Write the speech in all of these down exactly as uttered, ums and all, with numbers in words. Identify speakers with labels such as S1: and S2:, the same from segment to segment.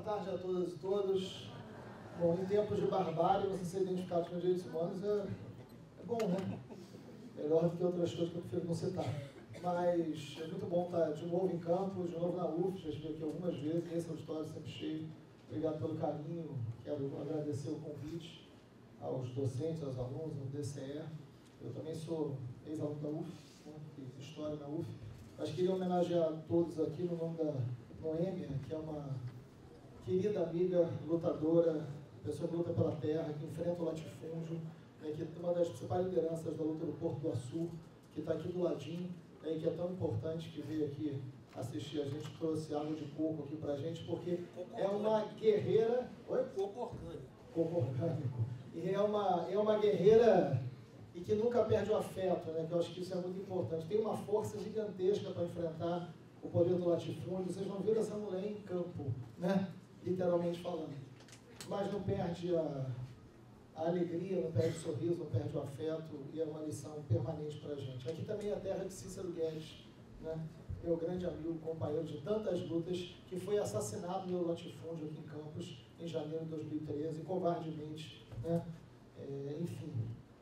S1: tarde a todas e todos. Bom, em tempos de barbárie, você ser identificado com direitos humanos é, é bom, né? Melhor do que outras coisas que eu prefiro não citar. Mas é muito bom estar de novo em Campos, de novo na U F, já estive aqui algumas vezes, esse auditório sempre cheio. Obrigado pelo carinho, quero agradecer o convite aos docentes, aos alunos, ao D C E. Eu também sou ex-aluno da U F, né? Fiz História na U F. Mas queria homenagear todos aqui no nome da Noêmia, que é uma querida amiga, lutadora, pessoa que luta pela terra, que enfrenta o latifúndio, né, que é uma das principais lideranças da luta do Porto do Açu, que está aqui do ladinho, né, e que é tão importante, que veio aqui assistir a gente, trouxe água de coco aqui para a gente, porque coco é uma guerreira... Oi?
S2: Coco orgânico.
S1: Coco orgânico. E é uma, é uma guerreira e que nunca perde o afeto, né, que eu acho que isso é muito importante. Tem uma força gigantesca para enfrentar o poder do latifúndio. Vocês vão ver essa mulher em campo, né, literalmente falando. Mas não perde a, a alegria, não perde o sorriso, não perde o afeto, e é uma lição permanente para a gente. Aqui também é a terra de Cícero Guedes, né, meu grande amigo, companheiro de tantas lutas, que foi assassinado no latifúndio aqui em Campos, em janeiro de dois mil e treze, covardemente, né, é, enfim.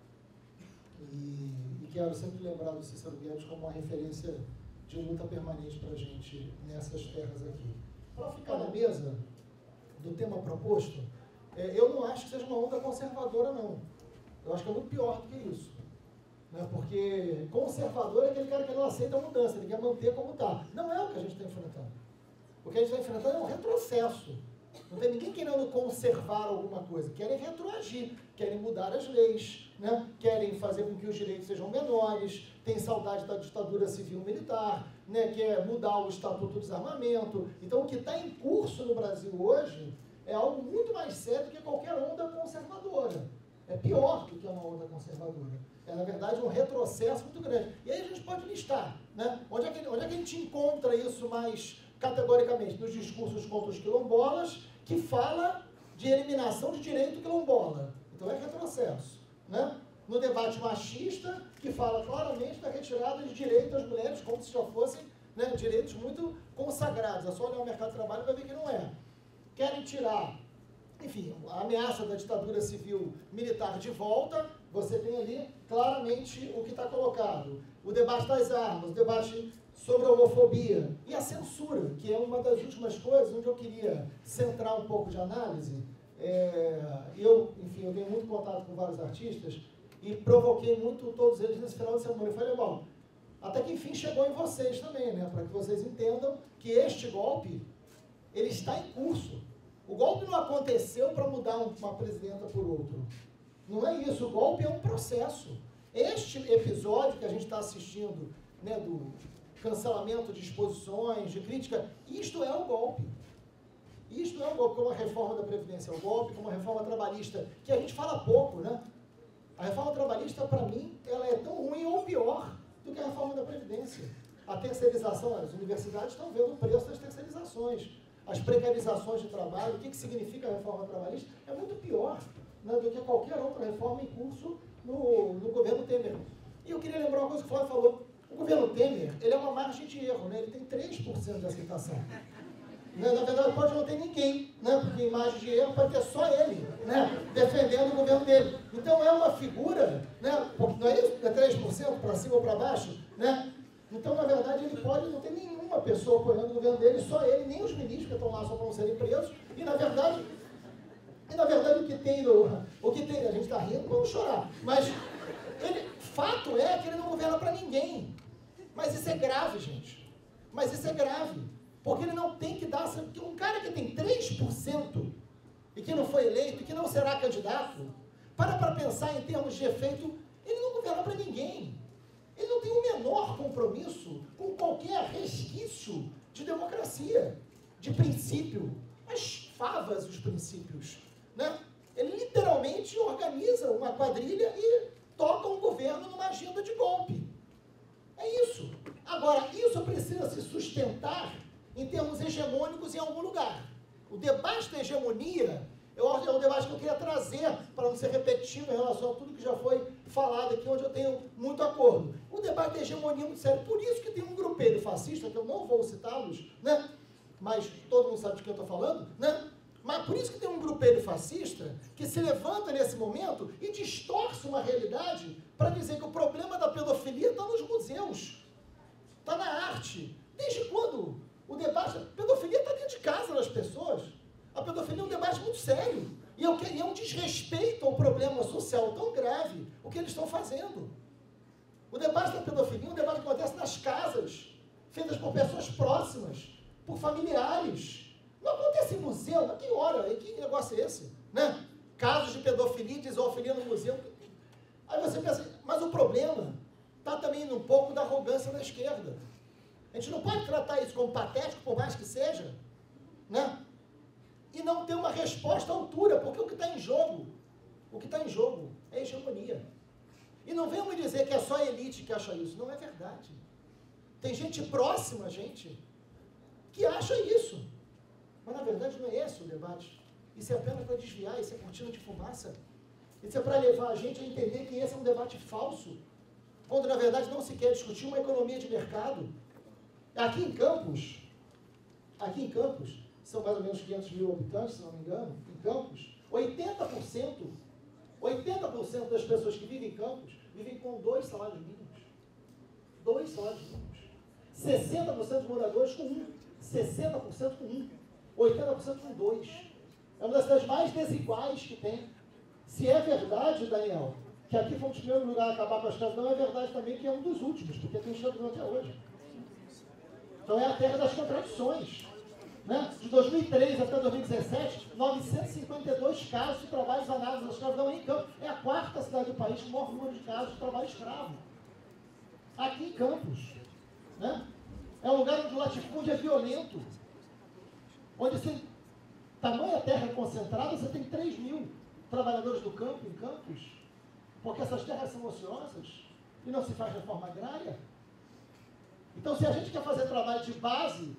S1: E, e quero sempre lembrar do Cícero Guedes como uma referência de luta permanente para a gente nessas terras aqui. Para ficar na mesa do tema proposto, é, eu não acho que seja uma onda conservadora, não. Eu acho que é muito pior do que isso. Né? Porque conservador é aquele cara que não aceita a mudança, ele quer manter como está. Não é o que a gente está enfrentando. O que a gente está enfrentando é um retrocesso. Não tem ninguém querendo conservar alguma coisa. Querem retroagir, querem mudar as leis, né? Querem fazer com que os direitos sejam menores, tem saudade da ditadura civil-militar, né? Quer mudar o Estatuto do Desarmamento. Então, o que está em curso no Brasil hoje é algo muito mais sério do que qualquer onda conservadora. É pior do que uma onda conservadora. É, na verdade, um retrocesso muito grande. E aí a gente pode listar, né? Onde é que, onde é que a gente encontra isso mais categoricamente? Nos discursos contra os quilombolas, que fala de eliminação de direito quilombola. Então é retrocesso, né? No debate machista, que fala claramente da retirada de direito às mulheres, como se já fossem, né, direitos muito consagrados. É só olhar o mercado de trabalho e vai ver que não é. Querem tirar, enfim, a ameaça da ditadura civil militar de volta. Você tem ali claramente o que está colocado. O debate das armas, o debate sobre a homofobia e a censura, que é uma das últimas coisas onde eu queria centrar um pouco de análise. É, eu, enfim, eu tenho muito contato com vários artistas e provoquei muito todos eles nesse final de semana. Eu falei, bom, até que enfim chegou em vocês também, né, para que vocês entendam que este golpe, ele está em curso. O golpe não aconteceu para mudar uma presidenta por outro. Não é isso, o golpe é um processo. Este episódio que a gente está assistindo, né, do cancelamento de exposições, de crítica, isto é o golpe. Isto é o golpe, como a reforma da Previdência é o golpe, como a reforma trabalhista, que a gente fala pouco, né? A reforma trabalhista, para mim, ela é tão ruim ou pior do que a reforma da Previdência. A terceirização, as universidades estão vendo o preço das terceirizações. As precarizações de trabalho, o que, que significa a reforma trabalhista, é muito pior, né, do que qualquer outra reforma em curso no, no governo Temer. E eu queria lembrar uma coisa que o Flávio falou. O governo Temer, ele é uma margem de erro, né? Ele tem três por cento de aceitação. Né? Na verdade, pode não ter ninguém, né? Porque em margem de erro pode ter só ele, né, defendendo o governo dele. Então é uma figura, né, não é isso? É três por cento para cima ou para baixo, né? Então, na verdade, ele pode não ter nenhuma pessoa apoiando o governo dele, só ele, nem os ministros que estão lá só para não serem presos. E, na verdade, e, na verdade o que tem, no, o que tem, a gente está rindo, vamos chorar. Mas, ele, fato é que ele não governa para ninguém. Mas isso é grave, gente. Mas isso é grave. Porque ele não tem que dar... Porque um cara que tem três por cento e que não foi eleito, e que não será candidato, para para pensar em termos de efeito, ele não governa para ninguém. Ele não tem o menor compromisso com qualquer resquício de democracia, de princípio. As favas, os princípios, né? Ele literalmente organiza uma quadrilha e toca um governo numa agenda de golpe. É isso. Agora, isso precisa se sustentar em termos hegemônicos em algum lugar. O debate da hegemonia é um debate que eu queria trazer para não ser repetitivo em relação a tudo que já foi falado aqui, onde eu tenho muito acordo. O debate da hegemonia é muito sério. Por isso que tem um grupelho fascista, que eu não vou citá-los, né? Mas todo mundo sabe de quem eu estou falando, né? Mas por isso que tem um grupelho fascista que se levanta nesse momento e distorce uma realidade para dizer que o problema da pedofilia está nos museus, está na arte. Desde quando o debate da pedofilia está dentro de casa das pessoas? A pedofilia é um debate muito sério. E é um desrespeito ao problema social tão grave, o que eles estão fazendo. O debate da pedofilia é um debate que acontece nas casas, feitas por pessoas próximas, por familiares. Não acontece em museu, mas que hora? Que negócio é esse? Né? Casos de pedofilia, de zoofilia no museu. Aí você pensa, mas o problema está também um pouco da arrogância da esquerda. A gente não pode tratar isso como patético, por mais que seja, né? E não ter uma resposta à altura, porque o que está em jogo, o que está em jogo é hegemonia. E não venham me dizer que é só a elite que acha isso. Não é verdade. Tem gente próxima a gente que acha isso. Mas, na verdade, não é esse o debate. Isso é apenas para desviar, isso é cortina de fumaça. Isso é para levar a gente a entender que esse é um debate falso, quando, na verdade, não se quer discutir uma economia de mercado. Aqui em Campos, aqui em Campos, são mais ou menos quinhentos mil habitantes, se não me engano, em Campos, oitenta por cento, oitenta por cento das pessoas que vivem em Campos vivem com dois salários mínimos. Dois salários mínimos. sessenta por cento dos moradores com um. sessenta por cento com um. oitenta por cento com dois. É uma das cidades mais desiguais que tem. Se é verdade, Daniel, que aqui fomos o primeiro lugar a acabar com as casas, não é verdade também que é um dos últimos, porque tem chão até hoje. Então é a terra das contradições. Né? De dois mil e três até dois mil e dezessete, novecentos e cinquenta e dois casos de trabalhos anágrafos da escravidão em Campos. É a quarta cidade do país com o maior número de casos de trabalho escravo. Aqui em Campos. Né? É um lugar onde o latifúndio é violento. Onde você, tamanha terra concentrada, você tem três mil trabalhadores do campo em Campos, porque essas terras são ociosas e não se faz reforma agrária. Então, se a gente quer fazer trabalho de base,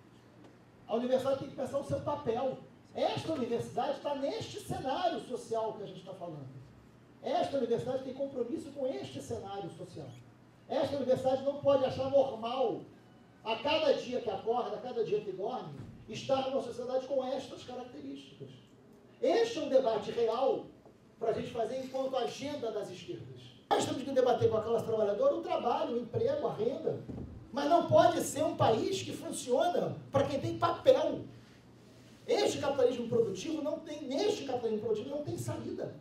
S1: a universidade tem que pensar o seu papel. Esta universidade está neste cenário social que a gente está falando. Esta universidade tem compromisso com este cenário social. Esta universidade não pode achar normal, a cada dia que acorda, a cada dia que dorme, estar numa sociedade com estas características. Este é um debate real para a gente fazer enquanto agenda das esquerdas. Nós temos que debater com a classe trabalhadora o trabalho, o emprego, a renda. Mas não pode ser um país que funciona para quem tem papel. Este capitalismo produtivo não tem, neste capitalismo produtivo não tem saída.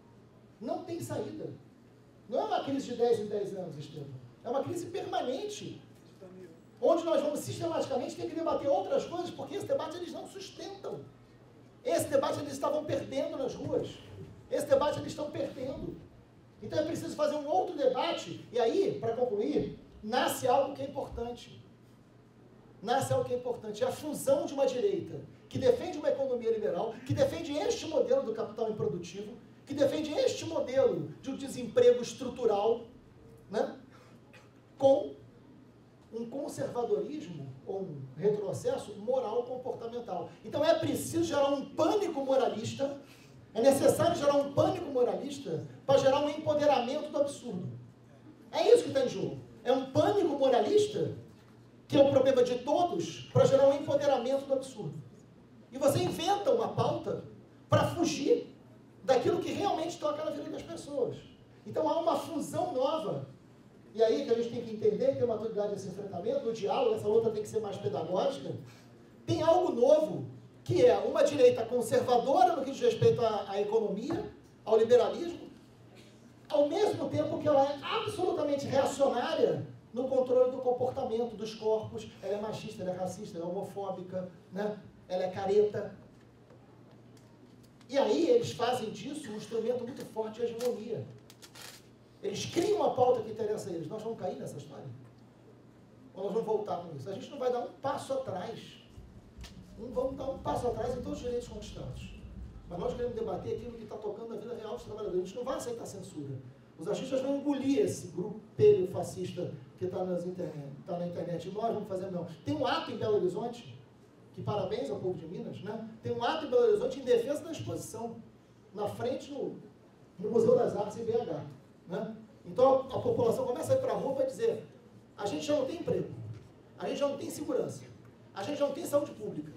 S1: Não tem saída. Não é uma crise de dez em dez anos, Estevam. É uma crise permanente. Onde nós vamos sistematicamente ter que debater outras coisas, porque esse debate eles não sustentam. Esse debate eles estavam perdendo nas ruas. Esse debate eles estão perdendo. Então é preciso fazer um outro debate. E aí, para concluir, nasce algo que é importante. Nasce algo que é importante. É a fusão de uma direita que defende uma economia liberal, que defende este modelo do capital improdutivo, que defende este modelo de um desemprego estrutural, né, com um conservadorismo ou um retrocesso moral comportamental. Então é preciso gerar um pânico moralista, é necessário gerar um pânico moralista para gerar um empoderamento do absurdo. É isso que está em jogo. É um pânico moralista, que é um problema de todos, para gerar um empoderamento do absurdo. E você inventa uma pauta para fugir daquilo que realmente toca na vida das pessoas. Então há uma fusão nova. E aí que a gente tem que entender, ter maturidade desse enfrentamento, o diálogo, essa luta tem que ser mais pedagógica. Tem algo novo, que é uma direita conservadora no que diz respeito à, à economia, ao liberalismo, ao mesmo tempo que ela é absolutamente reacionária no controle do comportamento dos corpos. Ela é machista, ela é racista, ela é homofóbica, né? Ela é careta. E aí eles fazem disso um instrumento muito forte de hegemonia. Eles criam uma pauta que interessa a eles. Nós vamos cair nessa história? Ou nós vamos voltar com isso? A gente não vai dar um passo atrás. Não vamos dar um passo atrás em todos os direitos conquistados. Mas nós queremos debater aquilo que está tocando na vida real dos trabalhadores. A gente não vai aceitar censura. Os artistas vão engolir esse grupelho fascista que está tá na internet. E nós vamos fazer, não. Tem um ato em Belo Horizonte, que parabéns ao povo de Minas, né? Tem um ato em Belo Horizonte em defesa da exposição, na frente no, no Museu das Artes em B H. Né? Então a, a população começa a ir para a rua para dizer: a gente já não tem emprego, a gente já não tem segurança, a gente já não tem saúde pública.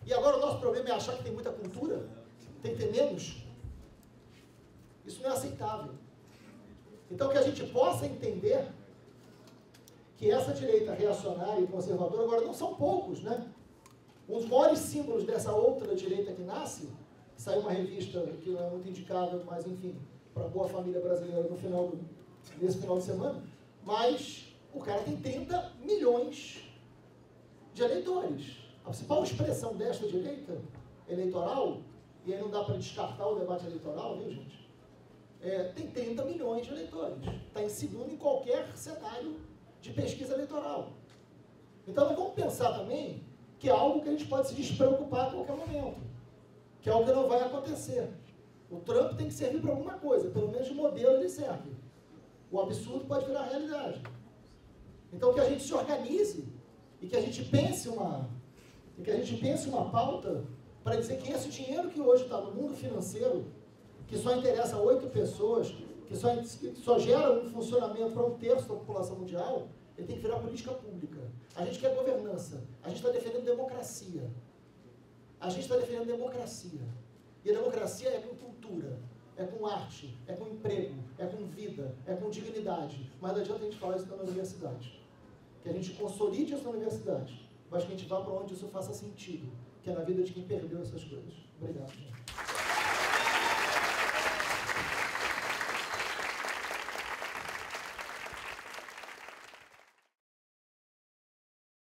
S1: E agora o nosso problema é achar que tem muita cultura, tem que ter menos. Isso não é aceitável. Então, que a gente possa entender que essa direita reacionária e conservadora, agora não são poucos, né? Um dos maiores símbolos dessa outra direita que nasce, saiu uma revista que não é muito indicável, mas enfim, para a boa família brasileira no final do, nesse final de semana, mas o cara tem trinta milhões de eleitores. A principal expressão desta direita eleitoral, e aí não dá para descartar o debate eleitoral, viu, gente? É, tem trinta milhões de eleitores. Está em segundo em qualquer cenário de pesquisa eleitoral. Então, não vamos pensar também que é algo que a gente pode se despreocupar a qualquer momento, que é algo que não vai acontecer. O Trump tem que servir para alguma coisa, pelo menos de modelo ele serve. O absurdo pode virar realidade. Então, que a gente se organize e que a gente pense uma, e que a gente pense uma pauta para dizer que esse dinheiro que hoje está no mundo financeiro, que só interessa a oito pessoas, que só, que só gera um funcionamento para um terço da população mundial, ele tem que virar política pública. A gente quer governança, a gente está defendendo democracia. A gente está defendendo democracia. E a democracia é com cultura, é com arte, é com emprego, é com vida, é com dignidade. Mas não adianta a gente falar isso na universidade. Que a gente consolide isso na universidade, mas que a gente vá para onde isso faça sentido, que é na vida de quem perdeu essas coisas. Obrigado, gente.